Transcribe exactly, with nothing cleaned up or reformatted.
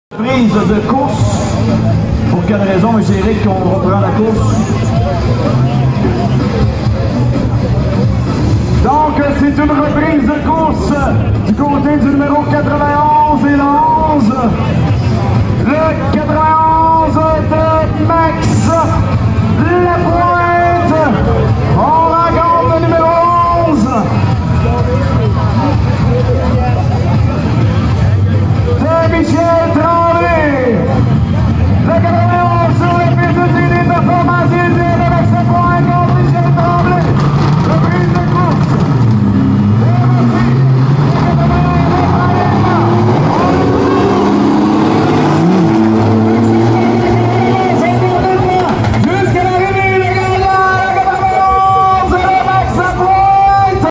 Prise de course. Pour quelle raison, M. Eric, qu'on reprend la course? Donc, c'est une reprise de course du côté du numéro quatre-vingt-onze et le onze. Le